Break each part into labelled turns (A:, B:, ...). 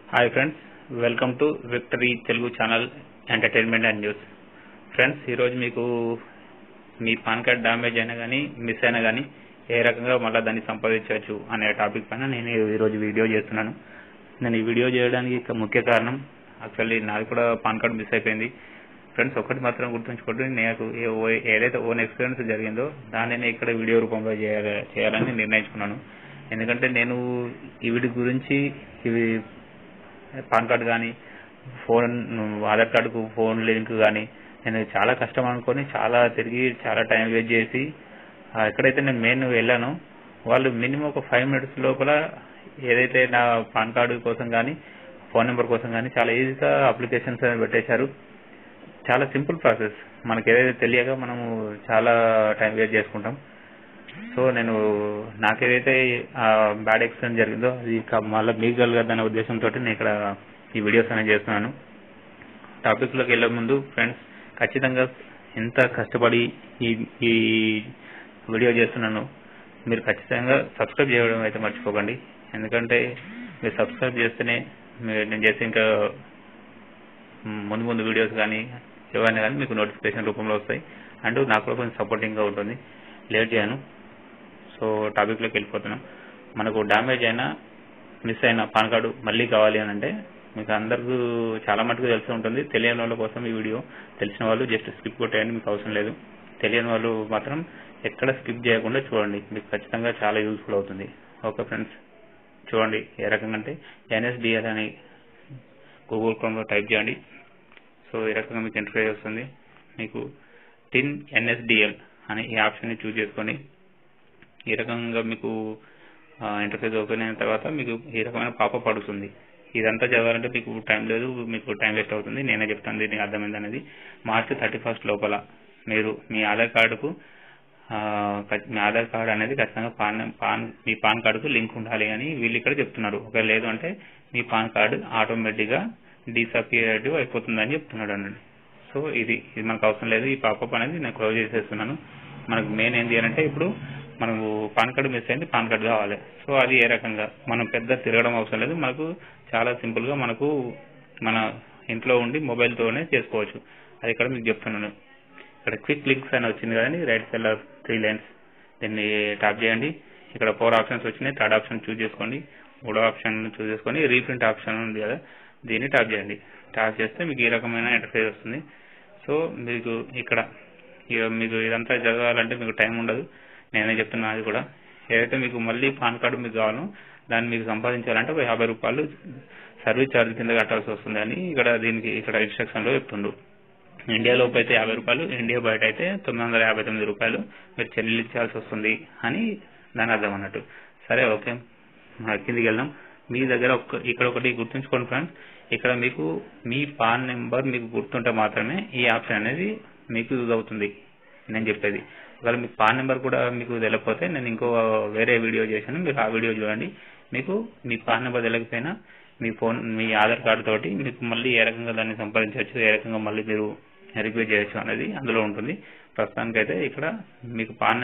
A: Hi friends, welcome to Victory Telugu channel entertainment and news. Friends, ఈరోజు మీకు మీ pan card damage అయినా కానీ miss అయినా కానీ ఏ రకంగా మళ్ళీ దాన్ని సంపాదించవచ్చు అనే టాపిక్ పైన నేను ఈరోజు వీడియో చేస్తున్నాను. నేను ఈ వీడియో చేయడానికి ముఖ్య కారణం, యాక్చువల్లీ నాది కూడా పాన్ కార్డ్ మిస్ అయిపోయింది. ఫ్రెండ్స్, ఒకటి మాత్రం గుర్తుంచుకోండి, నాకు ఏదైతే ఓన్ ఎక్స్పీరియన్స్ జరిగిందో దాన్ని ఇక్కడ వీడియో రూపంలో చేయాలని నిర్ణయించుకున్నాను. ఎందుకంటే నేను వీటి గురించి ఇవి పాన్ కార్డు కానీ ఫోన్ ఆధార్ కార్డుకు ఫోన్ లింక్ కానీ నేను చాలా కష్టం అనుకొని చాలా తిరిగి చాలా టైం వేస్ట్ చేసి ఎక్కడైతే నేను మెయిన్ వెళ్ళానో వాళ్ళు మినిమం ఒక 5 minutes లోపల ఏదైతే నా పాన్ కార్డు కోసం కానీ ఫోన్ నెంబర్ కోసం కానీ చాలా ఈజీగా అప్లికేషన్స్ పెట్టేశారు. చాలా సింపుల్ ప్రాసెస్. మనకి ఏదైతే తెలియక మనము చాలా టైం వేస్ట్ చేసుకుంటాం. సో నేను నాకేదైతే బ్యాడ్ ఎక్స్పీరియన్స్ జరిగిందో అది మళ్ళీ మీకు కలగదనే ఉద్దేశంతో నేను ఇక్కడ ఈ వీడియోస్ అనేది చేస్తున్నాను. టాపిక్లోకి వెళ్ళే ముందు ఫ్రెండ్స్, ఖచ్చితంగా ఎంత కష్టపడి ఈ వీడియో చేస్తున్నాను, మీరు ఖచ్చితంగా సబ్స్క్రైబ్ చేయడం అయితే మర్చిపోకండి. ఎందుకంటే మీరు సబ్స్క్రైబ్ చేస్తేనే నేను చేసే ఇంకా ముందు వీడియోస్ కానీ ఏవైనా కానీ మీకు నోటిఫికేషన్ రూపంలో వస్తాయి. అండ్ నాకు కూడా కొంచెం సపోర్టింగ్గా ఉంటుంది. లేట్ చేయను. సో టాపిక్లోకి వెళ్ళిపోతున్నాం. మనకు డ్యామేజ్ అయినా మిస్ అయిన పాన్ కార్డు మళ్ళీ కావాలి అని అంటే మీకు అందరికీ చాలా మటుకు తెలిసి ఉంటుంది. తెలియని వాళ్ళ కోసం ఈ వీడియో. తెలిసిన వాళ్ళు జస్ట్ స్కిప్ కొట్టేయండి, మీకు అవసరం లేదు. తెలియని వాళ్ళు మాత్రం ఎక్కడ స్కిప్ చేయకుండా చూడండి, మీకు ఖచ్చితంగా చాలా యూజ్ఫుల్ అవుతుంది. ఓకే ఫ్రెండ్స్, చూడండి ఏ రకంగా అంటే NSDL అని గూగుల్ క్రోమ్లో టైప్ చేయండి. సో ఈ రకంగా మీకు ఇంటర్ఫేస్ వస్తుంది. మీకు టిన్ NSDL అని ఈ ఆప్షన్ని చూజ్ చేసుకొని ఈ రకంగా మీకు ఇంటర్ఫేస్ ఓపెన్ అయిన తర్వాత మీకు ఈ రకమైన పాపప్ అడుగుతుంది. ఇదంతా చదవాలంటే మీకు టైం లేదు, మీకు టైం వేస్ట్ అవుతుంది. నేనే చెప్తాను దీనికి అర్థమైంది అనేది. మార్చి 31 లోపల మీరు మీ ఆధార్ కార్డుకు మీ ఆధార్ కార్డు అనేది ఖచ్చితంగా మీ పాన్ కార్డుకు లింక్ ఉండాలి అని వీళ్ళు ఇక్కడ చెప్తున్నారు. ఒకవేళ లేదు అంటే మీ పాన్ కార్డు ఆటోమేటిక్గా డిసపియర్ అయిపోతుందని చెప్తున్నాడు అనండి. సో ఇది మనకు అవసరం లేదు. ఈ పాపప్ అనేది నేను క్లోజ్ చేసేస్తున్నాను. మనకు మెయిన్ ఏంటి అంటే ఇప్పుడు మనకు పాన్ కార్డు మిస్ అయింది, పాన్ కార్డు కావాలి. సో అది ఏ రకంగా మనం పెద్ద తిరగడం అవసరం లేదు. మనకు చాలా సింపుల్గా మనకు మన ఇంట్లో ఉండి మొబైల్తోనే చేసుకోవచ్చు. అది ఇక్కడ మీకు చెప్తున్నాను. ఇక్కడ క్విక్ లింక్స్ అని వచ్చింది కదండి, రైట్ సైడ్ 3 lines. దీన్ని ట్యాప్ చేయండి. ఇక్కడ 4 ఆప్షన్స్ వచ్చినాయి. 3rd ఆప్షన్ చూజ్ చేసుకోండి. 3వ ఆప్షన్ చూజ్ చేసుకొని రీప్రింట్ ఆప్షన్ ఉంది కదా, దీన్ని ట్యాప్ చేయండి. ట్యాప్ చేస్తే మీకు ఈ రకమైన ఇంటర్ఫేస్ వస్తుంది. సో మీకు ఇక్కడ మీకు ఇదంతా చదవాలంటే మీకు టైం ఉండదు. నేనే చెప్తున్నా. అది కూడా ఏదైతే మీకు మళ్ళీ పాన్ కార్డు మీకు కావాలో దాన్ని మీకు సంపాదించాలంటే ఒక 50 రూపాయలు సర్వీస్ ఛార్జ్ కింద కట్టాల్సి వస్తుంది అని ఇక్కడ ఇన్స్ట్రక్షన్లో చెప్తుండ్రు. ఇండియా లోపు అయితే 50 రూపాయలు, ఇండియా బయట అయితే 959 రూపాయలు మీరు చెల్లించాల్సి వస్తుంది అని దాని అర్థం అన్నట్టు. సరే, ఓకే, కిందికి వెళ్దాం. మీ దగ్గర ఇక్కడ ఒకటి గుర్తుంచుకోండి ఫ్రెండ్స్, ఇక్కడ మీకు మీ పాన్ నెంబర్ మీకు గుర్తుంటే మాత్రమే ఈ ఆప్షన్ అనేది మీకు యూజ్ అవుతుంది నేను చెప్పేది. ఒకవేళ మీ పాన్ నెంబర్ కూడా మీకు తెలియకపోతే నేను ఇంకో వేరే వీడియో చేశాను, మీరు ఆ వీడియో చూడండి. మీకు మీ పాన్ నెంబర్ తెలియకపోయినా మీ ఆధార్ కార్డు తోటి మీకు మళ్ళీ ఏ రకంగా దాన్ని సంపాదించవచ్చు, ఏ రకంగా మళ్ళీ మీరు రిక్వెస్ట్ చేయొచ్చు అనేది అందులో ఉంటుంది. ప్రస్తుతానికైతే ఇక్కడ మీకు పాన్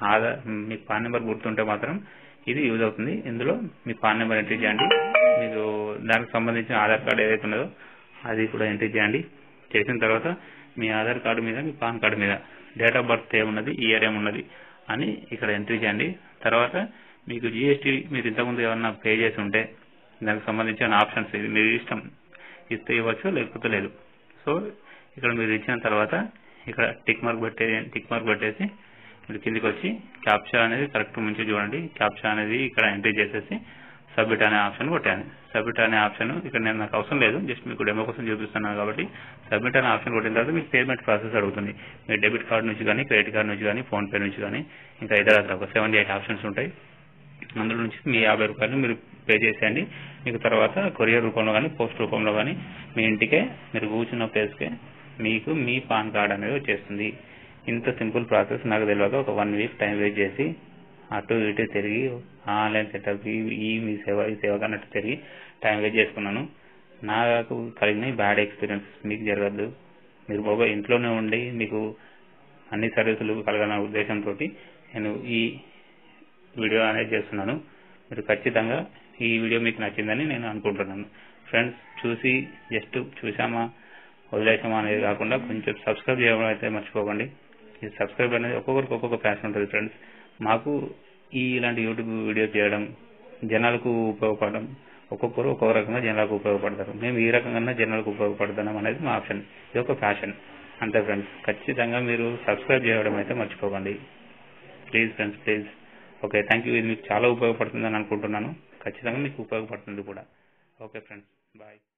A: నెంబర్ గుర్తుంటే మాత్రం ఇది యూజ్ అవుతుంది. ఇందులో మీ పాన్ నెంబర్ ఎంట్రీ చేయండి. మీకు దానికి సంబంధించిన ఆధార్ కార్డు ఏదైతే ఉన్నదో అది కూడా ఎంట్రీ చేయండి. చేసిన తర్వాత మీ ఆధార్ కార్డు మీద మీ పాన్ కార్డు మీద డేట్ ఆఫ్ బర్త్ ఏమున్నది, ఇయర్ ఏమున్నది అని ఇక్కడ ఎంట్రీ చేయండి. తర్వాత మీకు GST మీరు ఇంతకుముందు ఏమన్నా పే చేసి ఉంటే దానికి సంబంధించిన ఆప్షన్స్ ఇది మీరు ఇష్టం, ఇస్తే ఇవ్వచ్చు, లేకపోతే లేదు. సో ఇక్కడ మీరు ఇచ్చిన తర్వాత ఇక్కడ టిక్ మార్క్ పెట్టేసి మీరు కిందికి వచ్చి క్యాప్చా అనేది కరెక్ట్ మంచిగా చూడండి. క్యాప్చా అనేది ఇక్కడ ఎంట్రీ చేసేసి సబ్మిట్ అనే ఆప్షన్ కొట్టాను. సబ్మిట్ అనే ఆప్షన్ ఇక్కడ నాకు అవసరం లేదు, జస్ట్ మీకు డెమో కోసం చూపిస్తున్నాను కాబట్టి సబ్మిట్ అనే ఆప్షన్ కొట్టిన తర్వాత మీకు పేమెంట్ ప్రాసెస్ అడుగుతుంది. మీరు డెబిట్ కార్డు నుంచి కానీ, క్రెడిట్ కార్డు నుంచి కానీ, ఫోన్ పే నుంచి కానీ, ఇంకా ఇతర ఒక 7-8 ఆప్షన్స్ ఉంటాయి. అందులో నుంచి మీ 50 రూపాయలు మీరు పే చేసేయండి. మీకు తర్వాత కొరియర్ రూపంలో కానీ, పోస్ట్ రూపంలో కానీ మీ ఇంటికే మీరు కూర్చున్న ప్లేస్కే మీకు మీ పాన్ కార్డ్ అనేది వచ్చేస్తుంది. ఇంత సింపుల్ ప్రాసెస్ నాకు తెలియక ఒక 1 week టైం వేస్ట్ చేసి అటు ఇటు తిరిగి ఆన్లైన్ సెటప్ మీ సేవ అన్నట్టు తిరిగి టైం వేస్ట్ చేసుకున్నాను. నాకు కలిగిన బ్యాడ్ ఎక్స్పీరియన్స్ మీకు జరగద్దు. మీరు ఇంట్లోనే ఉండి మీకు అన్ని సర్వీసులు కలగాలనే ఉద్దేశంతో నేను ఈ వీడియో అనేది చేస్తున్నాను. మీరు ఖచ్చితంగా ఈ వీడియో మీకు నచ్చిందని నేను అనుకుంటున్నాను. ఫ్రెండ్స్, చూసి జస్ట్ చూసామా వదిలేసామా అనేది కాకుండా కొంచెం సబ్స్క్రైబ్ చేయడం అయితే మర్చిపోకండి. ఈ సబ్స్క్రైబ్ అనేది ఒక్కొక్కరికి ఒక్కొక్క ప్యాషన్ ఉంటుంది ఫ్రెండ్స్. మాకు ఇలాంటి యూట్యూబ్ వీడియో చేయడం జనాలకు ఉపయోగపడడం, ఒక్కొక్కరు ఒక్కొక్క రకంగా జనాలకు ఉపయోగపడతారు. మేము ఈ రకంగా జనాలకు ఉపయోగపడుతున్నాం అనేది మా ఆప్షన్. ఇది ఒక ప్యాషన్ అంతే ఫ్రెండ్స్. ఖచ్చితంగా మీరు సబ్స్క్రైబ్ చేయడం అయితే మర్చిపోకండి please friends, please. Okay, thank you. ఇది మీకు చాలా ఉపయోగపడుతుందని అనుకుంటున్నాను. ఖచ్చితంగా మీకు ఉపయోగపడుతుంది కూడా. Okay friends, bye.